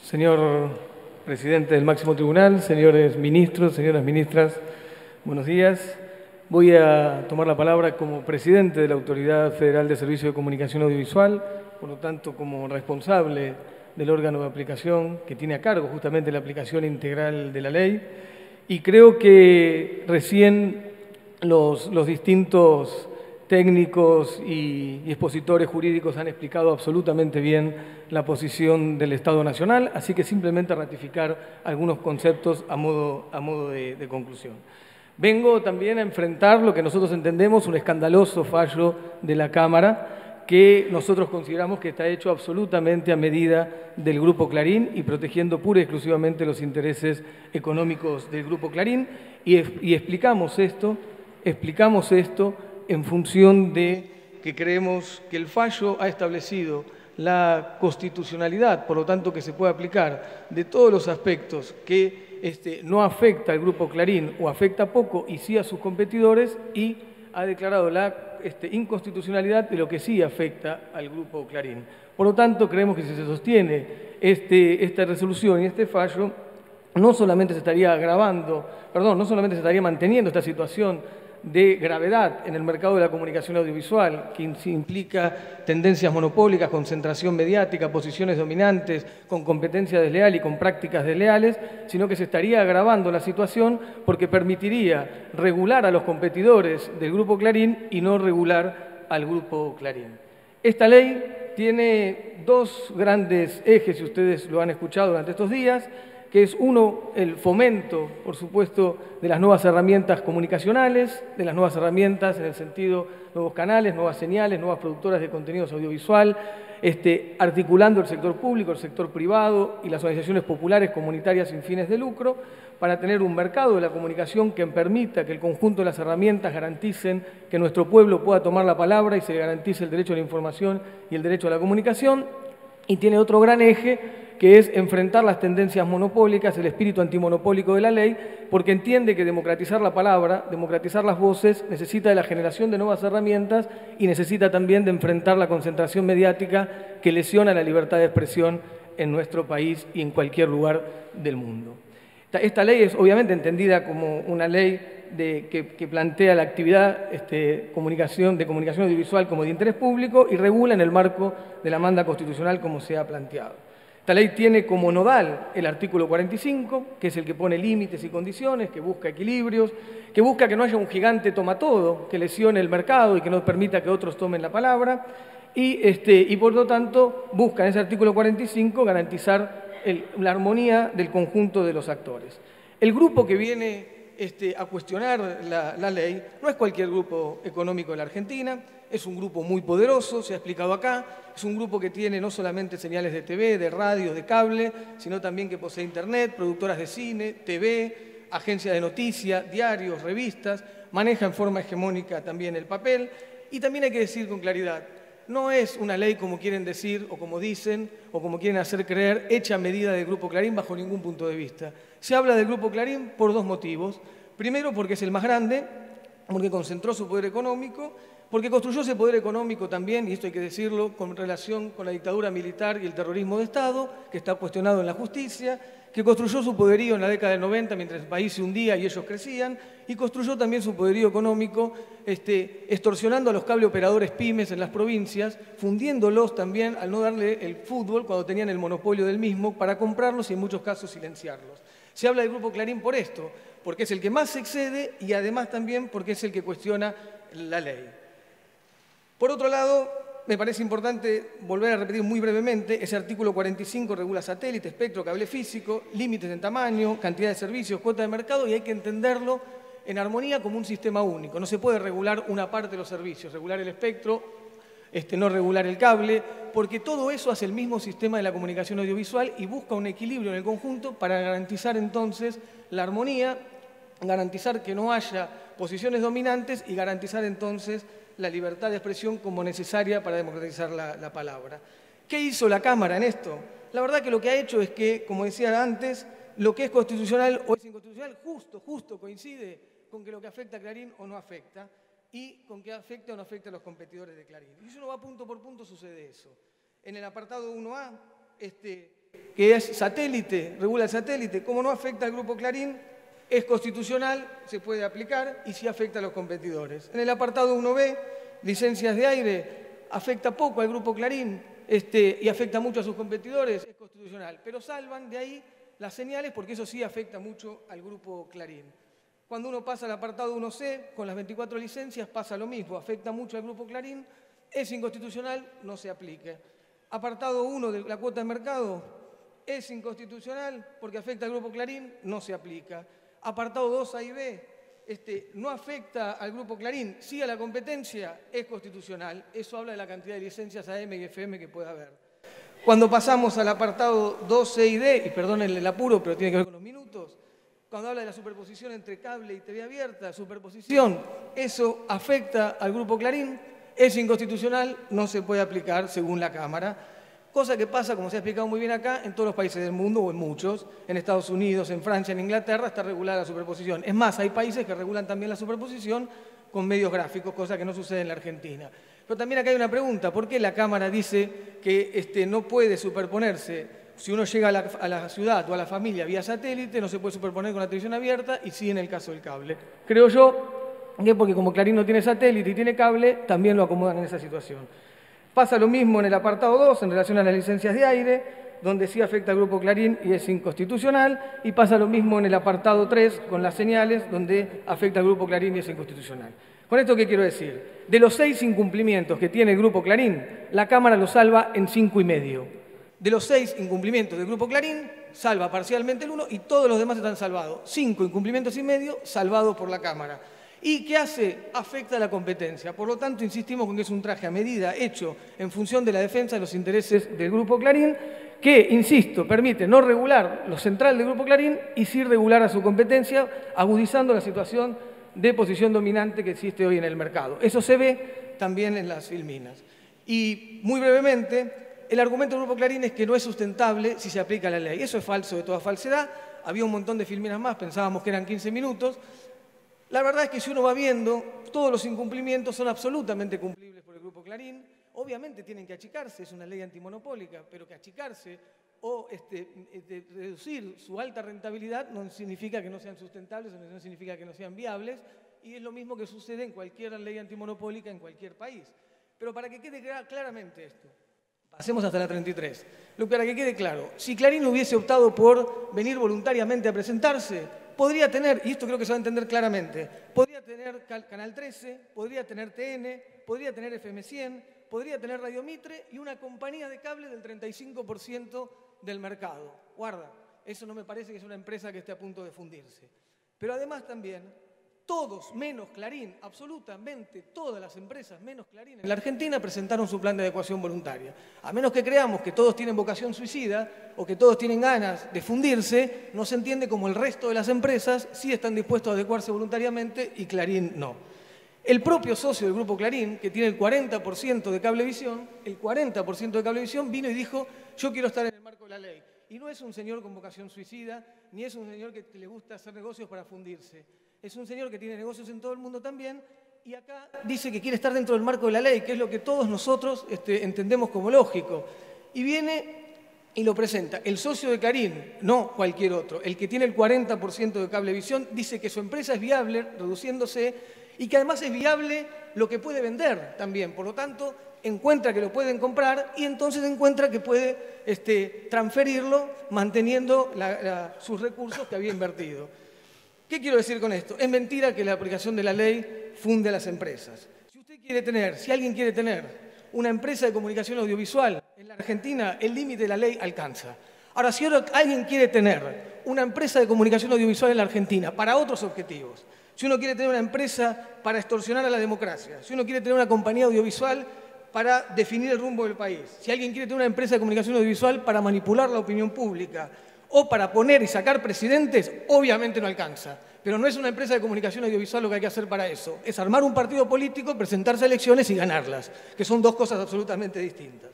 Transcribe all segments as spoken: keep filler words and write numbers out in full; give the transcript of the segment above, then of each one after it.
Señor presidente del máximo tribunal, señores ministros, señoras ministras, buenos días. Voy a tomar la palabra como presidente de la Autoridad Federal de Servicios de Comunicación Audiovisual, por lo tanto como responsable del órgano de aplicación que tiene a cargo justamente la aplicación integral de la ley. Y creo que recién los, los distintos técnicos y, y expositores jurídicos han explicado absolutamente bien la posición del Estado Nacional, así que simplemente ratificar algunos conceptos a modo, a modo de, de conclusión. Vengo también a enfrentar lo que nosotros entendemos un escandaloso fallo de la Cámara que nosotros consideramos que está hecho absolutamente a medida del Grupo Clarín y protegiendo pura y exclusivamente los intereses económicos del Grupo Clarín y, y explicamos esto, explicamos esto en función de que creemos que el fallo ha establecido la constitucionalidad, por lo tanto que se puede aplicar de todos los aspectos que este, no afecta al Grupo Clarín o afecta poco y sí a sus competidores, y ha declarado la este, inconstitucionalidad de lo que sí afecta al Grupo Clarín. Por lo tanto, creemos que si se sostiene este, esta resolución y este fallo, no solamente se estaría agravando, perdón, no solamente se estaría manteniendo esta situación de gravedad en el mercado de la comunicación audiovisual, que implica tendencias monopólicas, concentración mediática, posiciones dominantes, con competencia desleal y con prácticas desleales, sino que se estaría agravando la situación porque permitiría regular a los competidores del Grupo Clarín y no regular al Grupo Clarín. Esta ley tiene dos grandes ejes, si ustedes lo han escuchado durante estos días, que es uno, el fomento, por supuesto, de las nuevas herramientas comunicacionales, de las nuevas herramientas en el sentido nuevos canales, nuevas señales, nuevas productoras de contenidos audiovisual, este, articulando el sector público, el sector privado y las organizaciones populares comunitarias sin fines de lucro, para tener un mercado de la comunicación que permita que el conjunto de las herramientas garanticen que nuestro pueblo pueda tomar la palabra y se le garantice el derecho a la información y el derecho a la comunicación. Y tiene otro gran eje, que es enfrentar las tendencias monopólicas, el espíritu antimonopólico de la ley, porque entiende que democratizar la palabra, democratizar las voces, necesita de la generación de nuevas herramientas y necesita también de enfrentar la concentración mediática que lesiona la libertad de expresión en nuestro país y en cualquier lugar del mundo. Esta ley es obviamente entendida como una ley de, que, que plantea la actividad este, comunicación, de comunicación audiovisual como de interés público y regula en el marco de la manda constitucional como se ha planteado. Esta ley tiene como nodal el artículo cuarenta y cinco, que es el que pone límites y condiciones, que busca equilibrios, que busca que no haya un gigante toma todo, que lesione el mercado y que no permita que otros tomen la palabra, y, este, y por lo tanto busca en ese artículo cuarenta y cinco garantizar el, la armonía del conjunto de los actores. El grupo que viene este, a cuestionar la, la ley no es cualquier grupo económico de la Argentina, es un grupo muy poderoso, se ha explicado acá, es un grupo que tiene no solamente señales de T V, de radio, de cable, sino también que posee internet, productoras de cine, T V, agencias de noticias, diarios, revistas, maneja en forma hegemónica también el papel y también hay que decir con claridad, no es una ley como quieren decir o como dicen o como quieren hacer creer, hecha a medida del Grupo Clarín bajo ningún punto de vista. Se habla del Grupo Clarín por dos motivos. Primero, porque es el más grande, porque concentró su poder económico, porque construyó ese poder económico también, y esto hay que decirlo, con relación con la dictadura militar y el terrorismo de Estado, que está cuestionado en la justicia, que construyó su poderío en la década del noventa mientras el país se hundía y ellos crecían, y construyó también su poderío económico este, extorsionando a los cable operadores pymes en las provincias, fundiéndolos también al no darle el fútbol cuando tenían el monopolio del mismo para comprarlos y en muchos casos silenciarlos. Se habla del Grupo Clarín por esto, porque es el que más se excede y además también porque es el que cuestiona la ley. Por otro lado, me parece importante volver a repetir muy brevemente, ese artículo cuarenta y cinco regula satélite, espectro, cable físico, límites en tamaño, cantidad de servicios, cuota de mercado y hay que entenderlo en armonía como un sistema único. No se puede regular una parte de los servicios, regular el espectro, este, no regular el cable, porque todo eso hace el mismo sistema de la comunicación audiovisual y busca un equilibrio en el conjunto para garantizar entonces la armonía, garantizar que no haya posiciones dominantes y garantizar entonces la libertad de expresión como necesaria para democratizar la, la palabra. ¿Qué hizo la Cámara en esto? La verdad que lo que ha hecho es que, como decía antes, lo que es constitucional o es inconstitucional justo, justo coincide con que lo que afecta a Clarín o no afecta y con que afecta o no afecta a los competidores de Clarín. Y si uno va punto por punto sucede eso. En el apartado uno A, este, que es satélite, regula el satélite, como no afecta al Grupo Clarín, es constitucional, se puede aplicar y sí afecta a los competidores. En el apartado uno B, licencias de aire, afecta poco al Grupo Clarín este, y afecta mucho a sus competidores, es constitucional, pero salvan de ahí las señales porque eso sí afecta mucho al Grupo Clarín. Cuando uno pasa al apartado uno C, con las veinticuatro licencias pasa lo mismo, afecta mucho al Grupo Clarín, es inconstitucional, no se aplique. Apartado uno de la cuota de mercado, es inconstitucional porque afecta al Grupo Clarín, no se aplica. Apartado dos A y B, este, no afecta al Grupo Clarín, sí a la competencia, es constitucional. Eso habla de la cantidad de licencias A M y F M que puede haber. Cuando pasamos al apartado dos C y D, y perdónenle el apuro, pero tiene que ver con los minutos, cuando habla de la superposición entre cable y T V abierta, superposición, eso afecta al Grupo Clarín, es inconstitucional, no se puede aplicar según la Cámara. Cosa que pasa, como se ha explicado muy bien acá, en todos los países del mundo, o en muchos, en Estados Unidos, en Francia, en Inglaterra, está regulada la superposición. Es más, hay países que regulan también la superposición con medios gráficos, cosa que no sucede en la Argentina. Pero también acá hay una pregunta, ¿por qué la Cámara dice que este, no puede superponerse? Si uno llega a la, a la ciudad o a la familia vía satélite, no se puede superponer con la televisión abierta y sí en el caso del cable. Creo yo que porque como Clarín no tiene satélite y tiene cable, también lo acomodan en esa situación. Pasa lo mismo en el apartado dos, en relación a las licencias de aire, donde sí afecta al Grupo Clarín y es inconstitucional, y pasa lo mismo en el apartado tres, con las señales, donde afecta al Grupo Clarín y es inconstitucional. ¿Con esto qué quiero decir? De los seis incumplimientos que tiene el Grupo Clarín, la Cámara lo salva en cinco y medio. De los seis incumplimientos del Grupo Clarín, salva parcialmente el uno y todos los demás están salvados. Cinco incumplimientos y medio salvados por la Cámara. ¿Y qué hace? Afecta a la competencia. Por lo tanto, insistimos con que es un traje a medida hecho en función de la defensa de los intereses del Grupo Clarín, que, insisto, permite no regular lo central del Grupo Clarín y sí regular a su competencia, agudizando la situación de posición dominante que existe hoy en el mercado. Eso se ve también en las filminas. Y, muy brevemente, el argumento del Grupo Clarín es que no es sustentable si se aplica la ley. Eso es falso de toda falsedad. Había un montón de filminas más, pensábamos que eran quince minutos. La verdad es que si uno va viendo, todos los incumplimientos son absolutamente cumplibles por el Grupo Clarín. Obviamente tienen que achicarse, es una ley antimonopólica, pero que achicarse o este, este, reducir su alta rentabilidad no significa que no sean sustentables, no significa que no sean viables, y es lo mismo que sucede en cualquier ley antimonopólica en cualquier país. Pero para que quede claramente esto, pasemos hasta la treinta y tres. Para que quede claro, si Clarín hubiese optado por venir voluntariamente a presentarse, podría tener, y esto creo que se va a entender claramente, podría tener Canal trece, podría tener T N, podría tener F M cien, podría tener Radio Mitre y una compañía de cable del treinta y cinco por ciento del mercado. Guarda, eso no me parece que es una empresa que esté a punto de fundirse. Pero además también, todos menos Clarín, absolutamente todas las empresas menos Clarín en la Argentina presentaron su plan de adecuación voluntaria. A menos que creamos que todos tienen vocación suicida o que todos tienen ganas de fundirse, no se entiende como el resto de las empresas sí están dispuestos a adecuarse voluntariamente y Clarín no. El propio socio del Grupo Clarín, que tiene el cuarenta por ciento de Cablevisión, el cuarenta por ciento de Cablevisión vino y dijo, yo quiero estar en el marco de la ley. Y no es un señor con vocación suicida, ni es un señor que le gusta hacer negocios para fundirse. Es un señor que tiene negocios en todo el mundo también y acá dice que quiere estar dentro del marco de la ley, que es lo que todos nosotros este, entendemos como lógico. Y viene y lo presenta. El socio de Clarín, no cualquier otro, el que tiene el cuarenta por ciento de Cablevisión, dice que su empresa es viable, reduciéndose, y que además es viable lo que puede vender también. Por lo tanto, encuentra que lo pueden comprar y entonces encuentra que puede este, transferirlo manteniendo la, la, sus recursos que había invertido. ¿Qué quiero decir con esto? Es mentira que la aplicación de la ley funde a las empresas. Si usted quiere tener, si alguien quiere tener una empresa de comunicación audiovisual en la Argentina, el límite de la ley alcanza. Ahora, si alguien quiere tener una empresa de comunicación audiovisual en la Argentina para otros objetivos, si uno quiere tener una empresa para extorsionar a la democracia, si uno quiere tener una compañía audiovisual para definir el rumbo del país, si alguien quiere tener una empresa de comunicación audiovisual para manipular la opinión pública, o para poner y sacar presidentes, obviamente no alcanza. Pero no es una empresa de comunicación audiovisual lo que hay que hacer para eso. Es armar un partido político, presentarse a elecciones y ganarlas, que son dos cosas absolutamente distintas.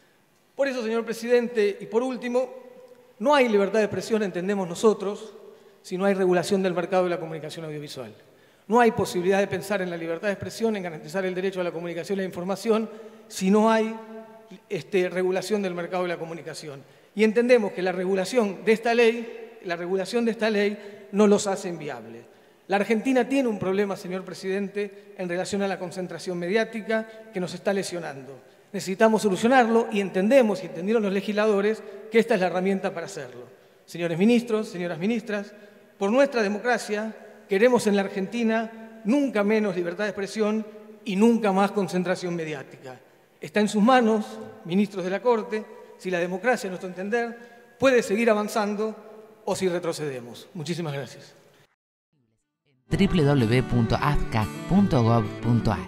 Por eso, señor presidente, y por último, no hay libertad de expresión, entendemos nosotros, si no hay regulación del mercado de la comunicación audiovisual. No hay posibilidad de pensar en la libertad de expresión, en garantizar el derecho a la comunicación y la información, si no hay este, regulación del mercado de la comunicación. Y entendemos que la regulación de esta ley, la regulación de esta ley no los hace inviables. La Argentina tiene un problema, señor presidente, en relación a la concentración mediática que nos está lesionando. Necesitamos solucionarlo y entendemos, y entendieron los legisladores, que esta es la herramienta para hacerlo. Señores ministros, señoras ministras, por nuestra democracia queremos en la Argentina nunca menos libertad de expresión y nunca más concentración mediática. Está en sus manos, ministros de la Corte, si la democracia, a nuestro entender, puede seguir avanzando o si retrocedemos. Muchísimas gracias. doble u doble u doble u punto a d c a punto gov punto a r